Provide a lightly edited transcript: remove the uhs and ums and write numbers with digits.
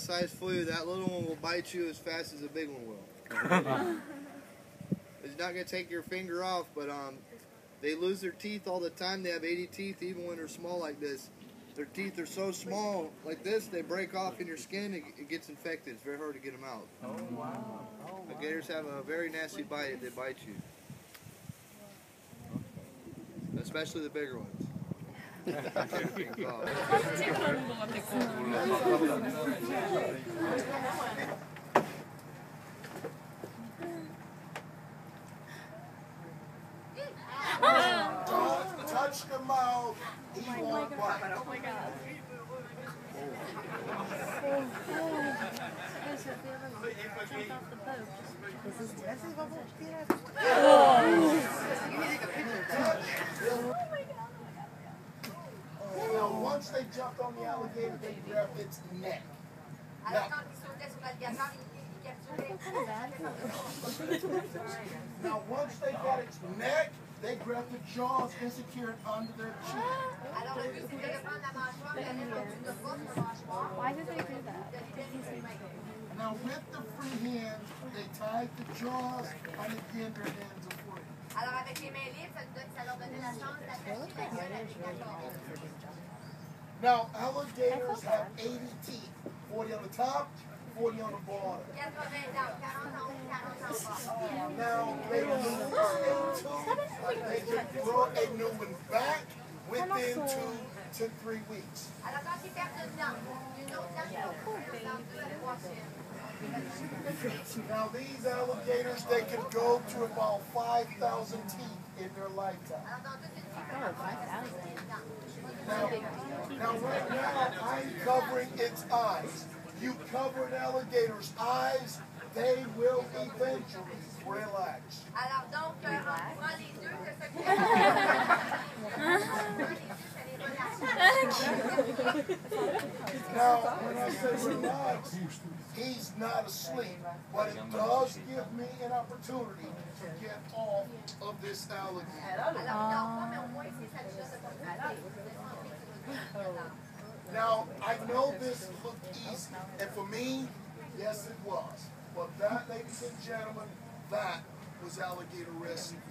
size flu, that little one will bite you as fast as a big one will. It's not going to take your finger off, but they lose their teeth all the time. They have 80 teeth even when they're small like this. Their teeth are so small like this, they break off in your skin, it gets infected. It's very hard to get them out. Oh, wow. The gators have a very nasty bite if they bite you. Especially the bigger ones. Don't touch the mouth. He won't bite. Oh my god. Now, once they jumped on the alligator, they grabbed its neck. Now, once they got its neck, they grabbed the jaws and secured it under their chin. Why did they do that? Now, with the free hand, they tied the jaws, and again, their hands are free. Alors avec les mains libres, ça leur donnait la chance d'attacher la gueule avec la corde. Now, alligators have 80 teeth, 40 on the top, 40 on the bottom. 80 dents, 40 en haut, 40 en bas. Now, they lose a tooth, they can grow a new one back within 2 to 3 weeks. Alors quand ils perdent une dent, une autre dent, dans 2 à 3 semaines. Now, these alligators, they can go to about 5,000 teeth in their lifetime. Now, right now, I'm covering its eyes. You cover an alligator's eyes, they will eventually relax. Alors donc, on prend les deux, de ce Now, when I say relax, he's not asleep, but it does give me an opportunity to get off of this alligator. Now, I know this looked easy, and for me, yes it was. But that, ladies and gentlemen, that was alligator wrestling.